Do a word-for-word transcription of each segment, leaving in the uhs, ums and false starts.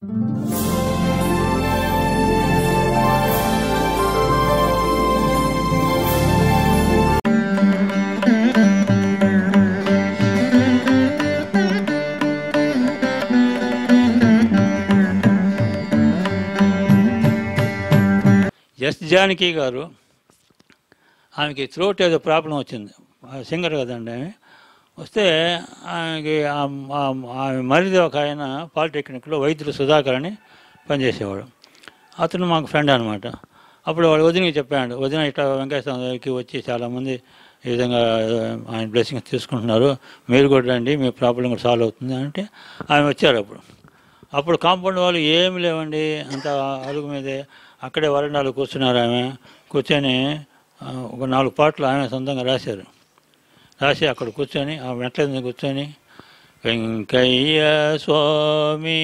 Yes Janaki గారు, ఆమెకి throat ఏదో ప్రాబ్లం వచ్చింది, సింగర్ కదండి ఆమె. వస్తే ఆమెకి ఆమె మరిది ఒక ఆయన పాలిటెక్నిక్లో వైద్యులు సుధాకర్ అని పనిచేసేవాడు. అతను మాకు ఫ్రెండ్ అనమాట. అప్పుడు వాడు వదినకి చెప్పాడు, వదిన ఇట్లా వెంకటేశ్వర దగ్గరికి వచ్చి చాలామంది ఈ విధంగా ఆయన బ్లెస్సింగ్స్ తీసుకుంటున్నారు, మీరు కూడా రండి, మీ ప్రాబ్లం కూడా సాల్వ్ అవుతుంది అంటే ఆమె వచ్చారు. అప్పుడు అప్పుడు కాంపౌండ్ వాళ్ళు ఏమి లేవండి, అంత అరుగు మీదే అక్కడే వరండాలు కూర్చున్నారు. ఆమె కూర్చొని ఒక నాలుగు పాటలు ఆమె సొంతంగా రాశారు. రాసి అక్కడ కూర్చొని ఆ మెట్ల మీద కూర్చొని వెంకయ్య స్వామి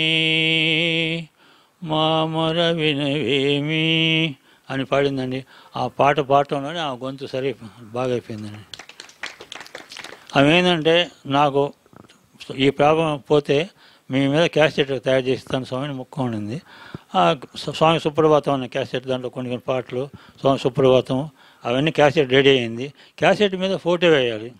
మామర వినవేమి అని పాడిందండి. ఆ పాట పాడటంలోనే ఆ గొంతు సరి బాగా అయిపోయిందండి. ఆమె ఏంటంటే, నాకు ఈ ప్రాబ్లం పోతే మీ మీద క్యాసెట్ తయారు చేస్తాను స్వామిని ముఖం ఉండింది. ఆ స్వామి సుప్రభాతం అనే క్యాసెట్, దాంట్లో కొన్ని కొన్ని పాటలు స్వామి సుప్రభాతం అవన్నీ క్యాసెట్ రెడీ అయింది. క్యాసెట్ మీద ఫోటో వేయాలి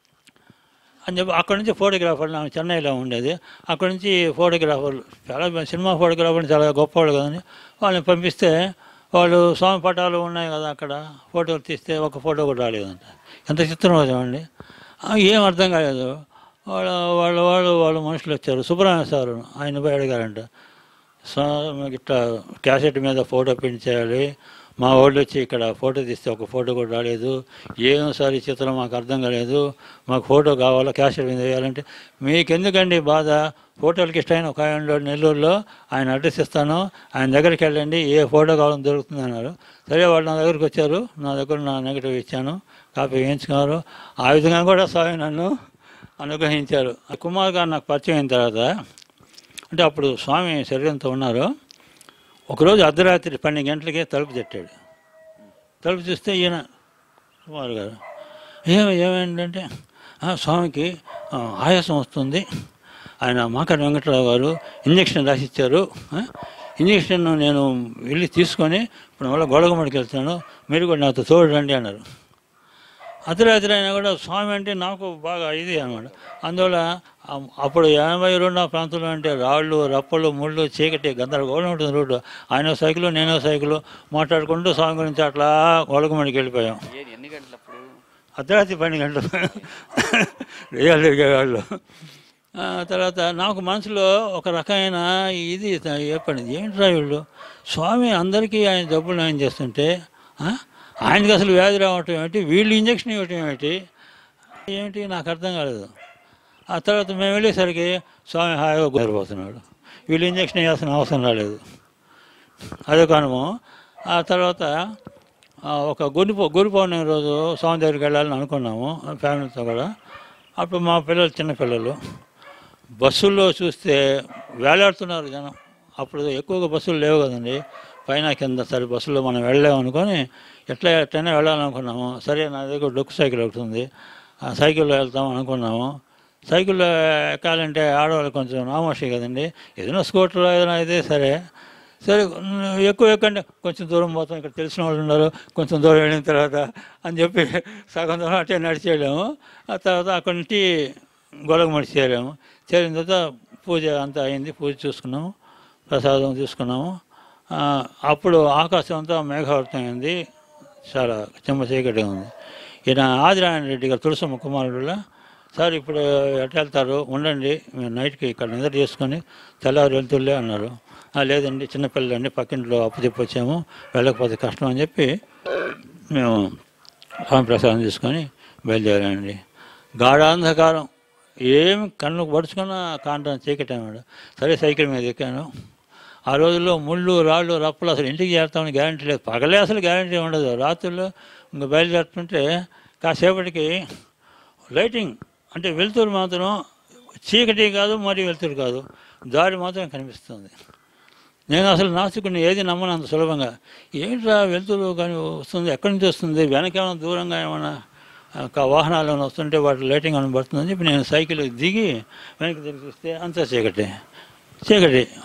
అని చెప్పి అక్కడి నుంచి ఫోటోగ్రాఫర్లు, ఆమె చెన్నైలో ఉండేది, అక్కడి నుంచి ఫోటోగ్రాఫర్లు చాలా సినిమా ఫోటోగ్రాఫర్లు చాలా గొప్పవాళ్ళు కదండి. వాళ్ళని పంపిస్తే వాళ్ళు స్వామి పటాలు ఉన్నాయి కదా అక్కడ, ఫోటోలు తీస్తే ఒక ఫోటో కూడా రాలేదంట. ఎంత చిత్రం అండి. ఏం అర్థం కాలేదు. వాళ్ళ వాళ్ళ వాళ్ళు వాళ్ళ మనుషులు వచ్చారు. సుబ్రహ్మణ్య సారు ఆయన పోయి అడిగారంట, స్వామి ఇట్లా క్యాసెట్ మీద ఫోటో ప్రింట్ చేయాలి, మా వాళ్ళు వచ్చి ఇక్కడ ఫోటో తీస్తే ఒక ఫోటో కూడా రాలేదు, ఏం సార్ ఈ చిత్రం మాకు అర్థం కాలేదు, మాకు ఫోటో కావాలా, క్యాసెట్ మీద వేయాలంటే మీకెందుకండి బాధ, ఫోటోలకి ఇష్టమైన ఒక ఆయన నెల్లూరులో ఆయన అడ్రస్ ఇస్తాను, ఆయన దగ్గరికి వెళ్ళండి, ఏ ఫోటో కావాలని దొరుకుతుంది అన్నారు. సరే వాళ్ళు నా దగ్గరికి వచ్చారు, నా దగ్గర నా నెగటివ్ ఇచ్చాను, కాపీ వేయించుకున్నారు. ఆ విధంగా కూడా స్వామి నన్ను అనుగ్రహించారు. కుమార్ గారు నాకు పరిచయం అయిన తర్వాత, అంటే అప్పుడు స్వామి శరీరంతో ఉన్నారు. ఒకరోజు అర్ధరాత్రి పన్నెండు గంటలకే తలుపు తట్టాడు. తలుపు చూస్తే ఈయన కుమార్ గారు, ఏమి ఏమైందంటే స్వామికి ఆయాసం వస్తుంది, ఆయన మాకడ వెంకటరావు గారు ఇంజక్షన్ రాసిచ్చారు, ఇంజక్షన్ నేను వెళ్ళి తీసుకొని ఇప్పుడు మళ్ళీ గొడగమడికి వెళ్తున్నాను, మీరు కూడా నాతో తోడండి అన్నారు. అర్ధరాత్రి అయినా కూడా స్వామి అంటే నాకు బాగా ఇది అనమాట. అందువల్ల అప్పుడు ఎనభై రెండు ఆ ప్రాంతంలో అంటే రాళ్ళు, రప్పలు, ముళ్ళు, చీకటి, గందరగోళం ఉంటుంది రోడ్డు. ఆయన సైకిల్, నేనో సైకిల్ మాట్లాడుకుంటూ స్వామి గురించి అట్లా గొడగమడికి వెళ్ళిపోయాం. అర్ధరాత్రి పన్నెండు గంటలు రేయాలు తిరిగేవాళ్ళు. తర్వాత నాకు మనసులో ఒక రకమైన ఇది ఏర్పడింది, ఏంట్రా వీళ్ళు స్వామి అందరికీ ఆయన జబ్బులు నయం చేస్తుంటే ఆయనకి అసలు వ్యాధి రావటం ఏమిటి, వీళ్ళు ఇంజక్షన్ ఇవ్వటం ఏమిటి ఏమిటి నాకు అర్థం కాలేదు. ఆ తర్వాత మేము వెళ్ళేసరికి స్వామి హాయిగా గురిపోతున్నాడు, వీళ్ళు ఇంజక్షన్ వేయాల్సిన అవసరం రాలేదు. అదే కారణము. ఆ తర్వాత ఒక గురి గురి పౌర్ణమి రోజు స్వామి దగ్గరికి వెళ్ళాలని అనుకున్నాము ఫ్యామిలీతో కూడా. అప్పుడు మా పిల్లలు చిన్నపిల్లలు బస్సుల్లో చూస్తే వేలాడుతున్నారు జనం. అప్పుడు ఎక్కువగా బస్సులు లేవు కదండి, పైన కింద. సరే బస్సులో మనం వెళ్ళలేము అనుకొని ఎట్లా ఎట్లయినా వెళ్ళాలనుకున్నాము. సరే నా దగ్గర డొక్కు సైకిల్ ఒకటి ఉంది, ఆ సైకిల్లో వెళ్తాం అనుకున్నాము. సైకిల్లో ఎక్కాలంటే ఆడవాళ్ళు కొంచెం నామోషి కదండి, ఏదైనా స్కూటర్లో ఏదైనా అయితే సరే సరే ఎక్కువ ఎక్కండి, కొంచెం దూరం పోతాం, ఇక్కడ తెలిసిన వాళ్ళు ఉన్నారు, కొంచెం దూరం వెళ్ళిన తర్వాత అని చెప్పి సగం దూరం అట్టే నడిచి వెళ్ళాము. ఆ తర్వాత అక్కడి నుంచి గొడగమడి చేరాము. చేరిన తర్వాత పూజ అంతా అయింది, పూజ చూసుకున్నాము, ప్రసాదం తీసుకున్నాము. అప్పుడు ఆకాశం అంతా మేఘావృతం అయింది, చాలా చెమ్మ చీకటిగా ఉంది. ఈయన ఆదినారాయణ రెడ్డి గారు తులసమ్మ కుమారుడులా, సార్ ఇప్పుడు ఎట్లా వెళ్తారు, ఉండండి మేము నైట్కి ఇక్కడ నిద్ర చేసుకొని తెల్లవారు వెళ్తులే అన్నారు. లేదండి చిన్నపిల్లలండి పక్కింట్లో అప్పు చెప్పొచ్చాము, వెళ్ళకపోతే కష్టం అని చెప్పి మేము స్వామి ప్రసాదం తీసుకొని బయలుదేరామండి. గాఢాంధకారం, ఏమి కన్నుకు పడుచుకున్న కాంటాన్ని చీకటి అన్నాడు. సరే సైకిల్ మీద ఎక్కాను. ఆ రోజుల్లో ముళ్ళు, రాళ్ళు, రప్పలు అసలు ఇంటికి చేరుతామని గ్యారంటీ లేదు. పగలే అసలు గ్యారంటీ ఉండదు. రాత్రుల్లో ఇంకా బయలుదేరుతుంటే కాసేపటికి లైటింగ్, అంటే వెలుతురు మాత్రం చీకటి కాదు, మరి వెలుతురు కాదు, దారి మాత్రం కనిపిస్తుంది. నేను అసలు నాస్తికుడిని, ఏది నమ్మను అంత సులభంగా. ఏంట్రా వెలుతురు కానీ వస్తుంది, ఎక్కడి నుంచి వస్తుంది, వెనకేమైనా దూరంగా ఏమైనా వాహనాలు ఏమైనా వస్తుంటే వాటి లైటింగ్ అని పడుతుందని చెప్పి నేను సైకిల్ దిగి వెనక్కి తిరిగి చూస్తే అంతా చీకటి చీకటి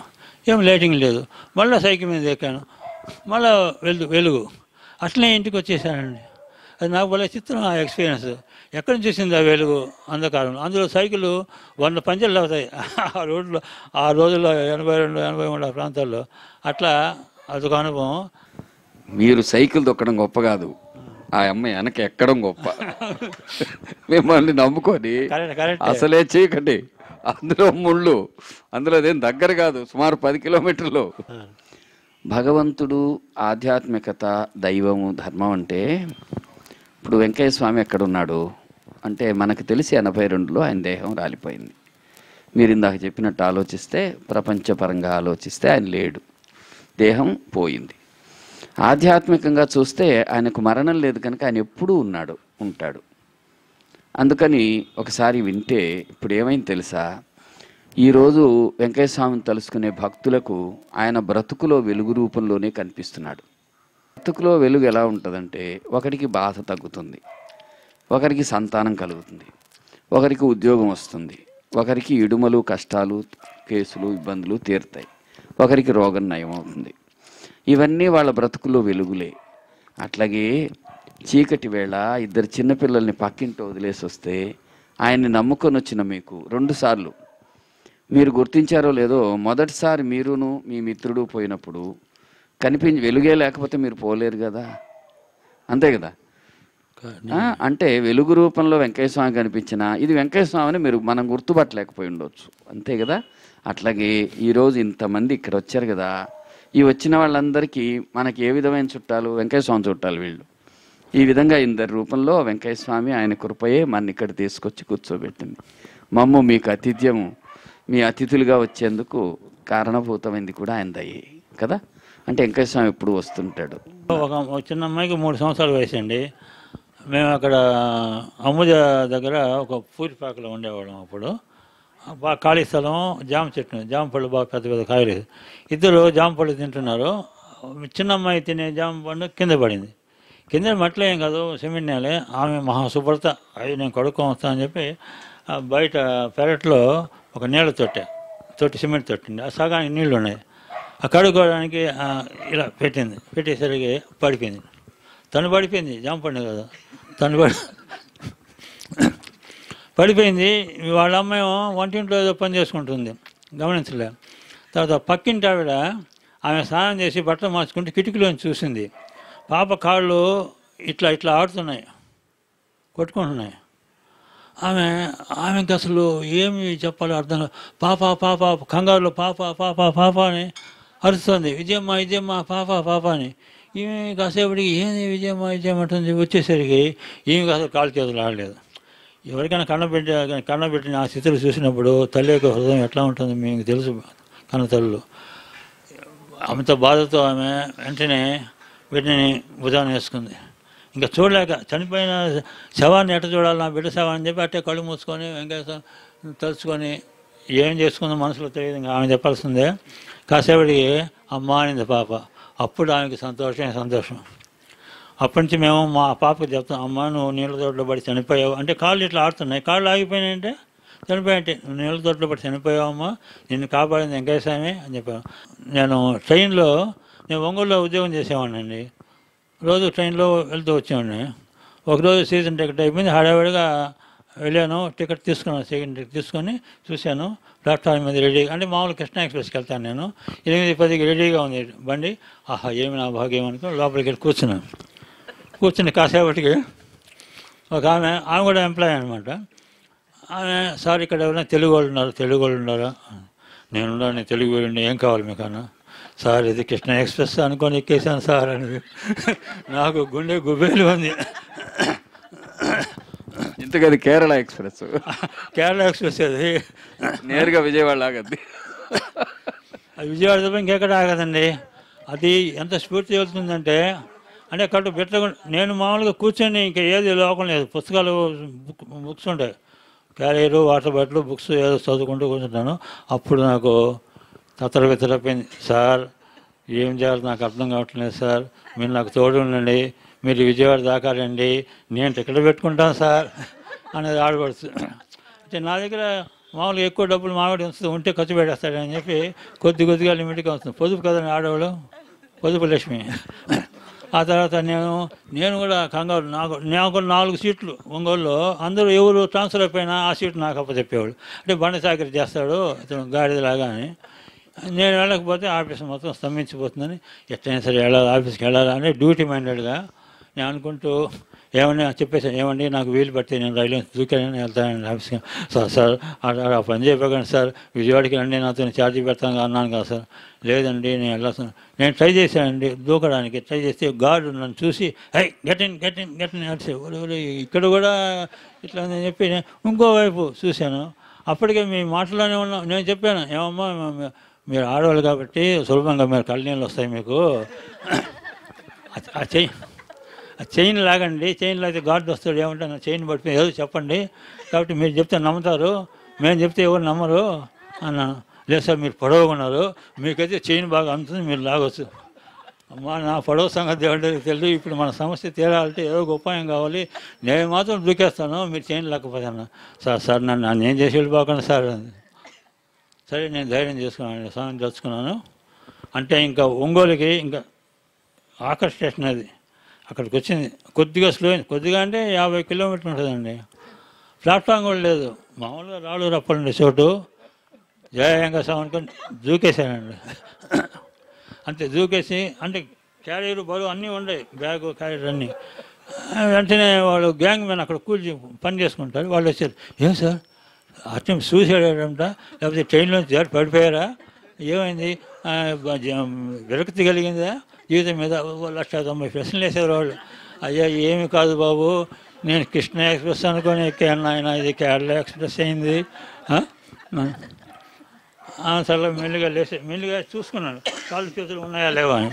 ఏం లైటింగ్ లేదు. మళ్ళీ సైకిల్ మీద ఎక్కాను, మళ్ళీ వెలుగు వెలుగు అట్లనే ఇంటికి వచ్చేసానండి. అది నాకు భలే చిత్రం ఆ ఎక్స్పీరియన్స్. ఎక్కడ నుంచి చూసింది ఆ వెలుగు అంధకారం. అందులో సైకిళ్ళు వంద పంచర్లు అవుతాయి ఆ రోడ్లో ఆ రోజుల్లో, ఎనభై రెండు ఎనభై మూడు ఆ ప్రాంతాల్లో. అట్లా అదొక అనుభవం. మీరు సైకిల్ తొక్కడం గొప్ప కాదు, ఆ అమ్మాయి వెనక ఎక్కడం గొప్ప. మిమ్మల్ని నమ్ముకొని అసలే చీకటి, అందులో ముళ్ళు, అందులో అదేం దగ్గర కాదు, సుమారు పది కిలోమీటర్లు. భగవంతుడు, ఆధ్యాత్మికత, దైవము, ధర్మం అంటే ఇప్పుడు వెంకయ్య స్వామి ఎక్కడున్నాడు అంటే మనకు తెలిసి ఎనభై రెండులో ఆయన దేహం రాలిపోయింది. మీరు ఇందాక చెప్పినట్టు ఆలోచిస్తే, ప్రపంచపరంగా ఆలోచిస్తే ఆయన లేడు, దేహం పోయింది. ఆధ్యాత్మికంగా చూస్తే ఆయనకు మరణం లేదు కనుక ఆయన ఎప్పుడూ ఉన్నాడు, ఉంటాడు. అందుకని ఒకసారి వింటే ఇప్పుడు ఏమైంది తెలుసా, ఈరోజు వెంకయ్య స్వామిని తలుసుకునే భక్తులకు ఆయన బ్రతుకులో వెలుగు రూపంలోనే కనిపిస్తున్నాడు. బ్రతుకులో వెలుగు ఎలా ఉంటుందంటే, ఒకరికి బాధ తగ్గుతుంది, ఒకరికి సంతానం కలుగుతుంది, ఒకరికి ఉద్యోగం వస్తుంది, ఒకరికి ఇడుమలు, కష్టాలు, కేసులు, ఇబ్బందులు తీరుతాయి, ఒకరికి రోగం నయం అవుతుంది. ఇవన్నీ వాళ్ళ బ్రతుకులో వెలుగులే. అట్లాగే చీకటి వేళ ఇద్దరు చిన్నపిల్లల్ని పక్కింటి వదిలేసి వస్తే ఆయన్ని నమ్ముకొని వచ్చిన మీకు రెండుసార్లు మీరు గుర్తించారో లేదో, మొదటిసారి మీరును మీ మిత్రుడు పోయినప్పుడు కనిపించి వెలుగే లేకపోతే మీరు పోలేరు కదా, అంతే కదా. అంటే వెలుగు రూపంలో వెంకయ్య స్వామి కనిపించిన ఇది వెంకయ్య స్వామిని మీరు మనం గుర్తుపట్టలేకపోయి ఉండొచ్చు, అంతే కదా. అట్లాగే ఈరోజు ఇంతమంది ఇక్కడ వచ్చారు కదా, ఈ వచ్చిన వాళ్ళందరికీ మనకి ఏ విధమైన చుట్టాలు, వెంకయ్య స్వామి చుట్టాలు వీళ్ళు. ఈ విధంగా ఇందరి రూపంలో వెంకయ్య స్వామి ఆయన కృపయే మన ఇక్కడ తీసుకొచ్చి కూర్చోబెట్టింది. మమ్ము మీకు అతిథ్యము, మీ అతిథులుగా వచ్చేందుకు కారణభూతమైంది కూడా ఆయన దయ్యే కదా. అంటే వెంకయ్య స్వామి ఎప్పుడు వస్తుంటాడు. ఒక చిన్న అమ్మాయికి మూడు సంవత్సరాల వయసు అండి. మేము అక్కడ అమ్ముజ దగ్గర ఒక పూరిపాకలో ఉండేవాళ్ళం. అప్పుడు బాగా ఖాళీ స్థలం, జామ చెట్టు, జామ పళ్ళు బాగా పెద్ద పెద్ద కాయలు. ఇద్దరు జామ పళ్ళు తింటున్నారు. చిన్న అమ్మాయి తినే జామ పండు కింద పడింది. కింద మట్లో ఏం కాదు, సిమెంట్ నేలే. ఆమె మహాశుభ్రత, అవి నేను కడుక్కొని వస్తా అని చెప్పి బయట పెరట్లో ఒక నీళ్ళ తొట్టె తొట్టి సిమెంట్ తొట్టింది. ఆ సగానికి నీళ్ళు ఉన్నాయి. ఆ కడుక్కోవడానికి ఇలా పెట్టింది. పెట్టేసరికి పడిపోయింది. తను పడిపోయింది, జామ పండు కదా, తను పడి పడిపోయింది. వాళ్ళ అమ్మాయి వంటింట్లో ఏదో పని చేసుకుంటుంది, గమనించలే. తర్వాత పక్కింటి ఆవిడ ఆమె స్నానం చేసి బట్టలు మార్చుకుంటే కిటికీలోంచి చూసింది. పాప కాళ్ళు ఇట్లా ఇట్లా ఆడుతున్నాయి, కొట్టుకుంటున్నాయి. ఆమె ఆమెకి అసలు ఏమి చెప్పాలో అర్థం కాదు. పాప పాప కంగారులో పాప పాప పాప అని అరుస్తుంది. విజయమ్మ విజయమ్మ పాప పాప అని. ఈమె కాసేపటికి ఏంది విజయమ్మ విజయమ్మ అంటుంది. వచ్చేసరికి ఈమె అసలు కాలు చేతులు ఆడలేదు. ఎవరికైనా కన్నబెట్టి కన్నబెట్టిన ఆ స్థితులు చూసినప్పుడు తల్లి యొక్క హృదయం ఎట్లా ఉంటుంది మీకు తెలుసు. కన్న తల్లు అంత బాధతో ఆమె వెంటనే బిడ్డని భుజాన్ని వేసుకుంది. ఇంకా చూడలేక చనిపోయిన శవాన్ని ఎట్ట చూడాలి, నా బిడ్డ శవాన్ని చెప్పి అట్టే కళ్ళు మూసుకొని వెంకటేశ్వర తలుచుకొని ఏం చేసుకుందో మనసులో తెలియదు. ఇంకా ఆమె చెప్పాల్సిందే. కాసేపటికి అమ్మ అనింది పాప. అప్పుడు ఆమెకి సంతోషమే సంతోషం. అప్పటి నుంచి మేము మా పాపకు చెప్తాం, అమ్మ నువ్వు నీళ్ళ తోటలో పడి చనిపోయావు అంటే, కాళ్ళు ఇట్లా ఆడుతున్నాయి, కాళ్ళు ఆగిపోయినాయంటే చనిపోయాయంటే, నువ్వు నీళ్ళ తోటలో పడి చనిపోయావమ్మా, నిన్ను కాపాడింది వెంకయ్య స్వామి అని చెప్పాను. నేను ట్రైన్లో నేను ఒంగోలులో ఉద్యోగం చేసేవాడిని అండి. రోజు ట్రైన్లో వెళ్తూ వచ్చేవాడిని. ఒకరోజు సీజన్ టికెట్ అయిపోయింది, హడావిడిగా వెళ్ళాను. టికెట్ తీసుకున్నాను, సెకండ్ టికెట్ తీసుకొని చూశాను. ప్లాట్ఫామ్ మీద రెడీ అంటే మామూలు కృష్ణ ఎక్స్ప్రెస్కి వెళ్తాను నేను. ఎనిమిది పదికి రెడీగా ఉంది బండి. ఆహా ఏమి నా భాగ్యం అనుకో లోపలికి వెళ్ళి కూర్చున్నాను. కూర్చుని కాసేపటికి ఒక ఆమె ఆమె కూడా ఎంప్లాయీ అనమాట. ఆమె సార్ ఇక్కడ ఎవరైనా తెలుగు వాళ్ళు ఉన్నారు, తెలుగు వాళ్ళు ఉన్నారా? నేనున్నా, నేను తెలుగు వాళ్ళు, ఏం కావాలి మీకు అన్న? సార్ ఇది కృష్ణ ఎక్స్ప్రెస్ అనుకొని ఎక్కేసాను సార్ అనేది. నాకు గుండె గుబేలు ఉంది. ఇంతకది కేరళ ఎక్స్ప్రెస్. కేరళ ఎక్స్ప్రెస్ అది నేరుగా విజయవాడ ఆగద్ది. అది విజయవాడ తప్ప ఇంకెక్కడ ఆగదండి. అది ఎంత స్ఫూర్తి వెళ్తుందంటే, అంటే కట్టు పెట్టకుండా నేను మామూలుగా కూర్చొని ఇంకా ఏది లోకం లేదు. పుస్తకాలు బుక్ బుక్స్ ఉంటాయి, క్యారియరు, వాటర్ బాటిల్, బుక్స్ ఏదో చదువుకుంటూ కూర్చుంటాను. అప్పుడు నాకు తత్తర బిత్తరపోయింది. సార్ ఏం చేయాలి నాకు అర్థం కావట్లేదు సార్, మీరు నాకు తోడు ఉండండి, మీరు విజయవాడ దాకా రండి, నేను టికెట్ పెట్టుకుంటాను సార్ అనేది ఆడపడుతుంది. అంటే నా దగ్గర మామూలుగా ఎక్కువ డబ్బులు మామిడి వస్తుంది ఉంటే ఖర్చు పెట్టేస్తాడని చెప్పి కొద్ది కొద్దిగా లిమిట్గా వస్తుంది. పొదుపు కదండి ఆడవాళ్ళు, పొదుపు లక్ష్మి. ఆ తర్వాత నేను నేను కూడా కంగారు, నాకు నాకు నాలుగు సీట్లు ఒంగోలులో, అందరూ ఎవరు ట్రాన్స్ఫర్ అయిపోయినా ఆ సీటు నాకు అప్పచెప్పేవాడు. అంటే బండి చాకరీ చేస్తాడు ఇతను గాడిదలాగా అని. నేను వెళ్ళకపోతే ఆఫీస్ మొత్తం స్తంభించిపోతుందని, ఎట్లయినా సరే వెళ్ళాలి, ఆఫీస్కి వెళ్ళాలి అని డ్యూటీ మైండెడ్గా నేను అనుకుంటూ ఏమన్నా చెప్పేసాను, ఏమండి నాకు వీలు పడితే నేను రైలు దూకానని వెళ్తానండి ఆఫీస్కి. సార్ సార్ ఆ పని చేయకండి సార్, విజయవాడకి రండి నాతో ఛార్జీ పెడతాను అన్నాను కదా సార్. లేదండి నేను వెళ్ళాల్సిన, నేను ట్రై చేశానండి దూకడానికి, ట్రై చేస్తే గార్డు నన్ను చూసి hi get in get in get in అడిసే, ఇక్కడ కూడా ఇట్లా అని చెప్పి ఇంకోవైపు చూశాను. అప్పటికే మీ మాటలోనే ఉన్నాం. నేను చెప్పాను, ఏమమ్మా మీరు ఆడవాళ్ళు కాబట్టి సులభంగా మీరు కళ్ళనీళ్ళు వస్తాయి మీకు, ఆ చెయ్యి ఆ చైన్ లాగండి, చైన్ లాగితే గార్డు వస్తాడు, ఏమంటాను చైన్ పడిపోయి ఏదో చెప్పండి, కాబట్టి మీరు చెప్తే నమ్ముతారు, మేము చెప్తే ఎవరు నమ్మరు అన్నాను. లేదు సార్ మీరు పొడవుగా ఉన్నారు, మీకైతే చైన్ బాగా అందుతుంది, మీరు లాగొచ్చు. అమ్మా నా పొడవు సంగతి దేవుడికి తెలియదు, ఇప్పుడు మన సమస్య తీరాలంటే ఏదో ఒక ఉపాయం కావాలి, నేను మాత్రం దూకేస్తాను, మీరు చైన్ లేకపోతాను. సార్ సార్ నన్ను నన్ను ఏం చేసి వెళ్ళిపోకండి సార్. సరే నేను ధైర్యం చేసుకున్నాను, స్వామిని తెచ్చుకున్నాను. అంటే ఇంకా ఒంగోలుకి ఇంకా ఆఖరి స్టేషన్ అది, అక్కడికి వచ్చింది. కొద్దిగా స్లో అయింది, కొద్దిగా అంటే యాభై కిలోమీటర్లు ఉంటుందండి. ప్లాట్ఫామ్ కూడా లేదు, మామూలుగా రాళ్ళు రప్పలండి చోటు. జయంగా సామనుకొని దూకేశానండి. అంతే దూకేసి, అంటే క్యారియర్ బరువు అన్నీ ఉన్నాయి, బ్యాగు క్యారియర్ అన్నీ. వెంటనే వాళ్ళు గ్యాంగ్ మ్యాన్ అక్కడ కూర్చి పని చేసుకుంటారు, వాళ్ళు వచ్చారు. ఏం సార్ అటెంప్ట్ సూసైడ్ అయ్యారంట, లేకపోతే ట్రైన్లోంచి జారి పడిపోయారా, ఏమైంది, విరక్తి కలిగిందా జీవితం మీద, లక్ష తొంభై ప్రశ్నలు వేసేవారు వాళ్ళు. అయ్యా ఏమి కాదు బాబు, నేను కృష్ణ ఎక్స్ప్రెస్ అనుకొని ఎక్కాను ఆయన, ఇది కేరళ ఎక్స్ప్రెస్ అయింది. సరే మెల్లిగా లేసే, మెల్లిగా చూసుకున్నాను కాళ్ళు చేతులు ఉన్నాయా లేవా అని.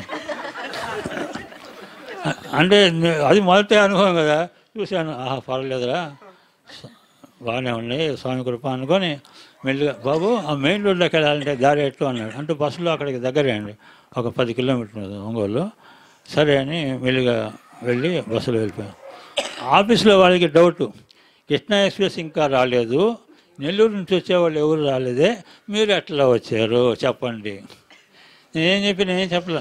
అంటే అది మొదటి అనుభవం కదా, చూశాను, ఆహా పర్వాలేదురా బాగానే ఉన్నాయి స్వామి కృప అనుకొని మెల్లిగా, బాబు ఆ మెయిన్ రోడ్లోకి వెళ్ళాలంటే దారి ఎట్లు అన్నాడు. అంటే బస్సులో అక్కడికి దగ్గరే అండి, ఒక పది కిలోమీటర్లు ఒంగోలు. సరే అని మెల్లిగా వెళ్ళి బస్సులో వెళ్ళిపోయాను. ఆఫీస్లో వాళ్ళకి డౌటు, కృష్ణ ఎక్స్ప్రెస్ ఇంకా రాలేదు, నెల్లూరు నుంచి వచ్చేవాళ్ళు ఎవరు రాలేదే, మీరు ఎట్లా వచ్చారు చెప్పండి. నేనేం చెప్పి నేనేం చెప్పలే.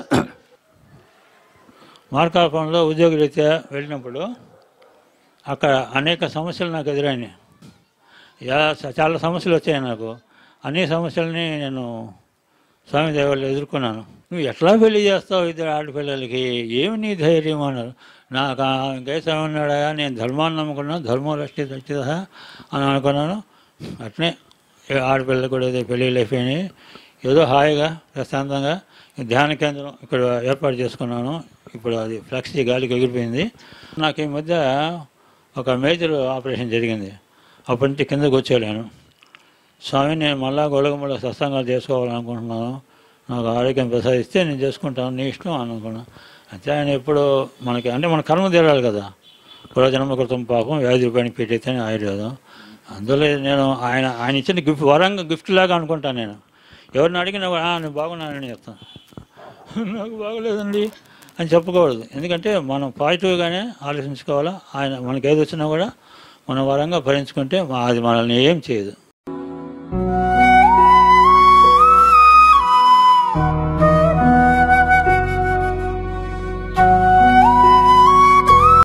మార్కాపురంలో ఉద్యోగరీత్యా వెళ్ళినప్పుడు అక్కడ అనేక సమస్యలు నాకు ఎదురైనాయి. చాలా సమస్యలు వచ్చాయి నాకు. అన్ని సమస్యలని నేను స్వామి దేవాళ్ళు ఎదుర్కొన్నాను. నువ్వు ఎట్లా పెళ్లి చేస్తావు ఇద్దరు ఆడపిల్లలకి, ఏమి నీ ధైర్యం అన్నారు. నాకు ఇంకేసం ఉన్నాడా, నేను ధర్మాన్ని నమ్ముకున్నాను, ధర్మం రక్షిత రక్షిత అని అనుకున్నాను. అట్నే ఆడపిల్లలు కూడా ఏదో పెళ్ళిళ్ళు అయిపోయినాయి. ఏదో హాయిగా ప్రశాంతంగా ధ్యాన కేంద్రం ఇక్కడ ఏర్పాటు చేసుకున్నాను. ఇప్పుడు అది ఫ్లెక్సీ గాలికి ఎగిరిపోయింది. నాకు ఈ మధ్య ఒక మేజర్ ఆపరేషన్ జరిగింది. అప్పటి నుంచి కిందకు వచ్చేలేను. స్వామి నేను మళ్ళా గొడగమళ్ళ సత్సంగాలు చేసుకోవాలనుకుంటున్నాను, నాకు ఆరోగ్యం ప్రసాదిస్తే నేను చేసుకుంటాను, నీ ఇష్టం అనుకున్నాను. అయితే ఆయన ఎప్పుడు మనకి అంటే మన కర్మ తీరాలి కదా, పూర్వజన్మ కృతం పాపం వ్యాధి రూపాయని పెట్టయితేనే ఆయుర్వేదం. అందులో నేను ఆయన ఆయన ఇచ్చిన గిఫ్ట్ వరంగా గిఫ్ట్ లాగా అనుకుంటాను. నేను ఎవరిని అడిగినా నేను బాగున్నానని చెప్తాను, నాకు బాగోలేదండి అని చెప్పకూడదు. ఎందుకంటే మనం పాజిటివ్గానే ఆలోచించుకోవాలా. ఆయన మనకి ఏది వచ్చినా కూడా మనం వరంగా భరించుకుంటే అది మనల్ని ఏం చేయదు.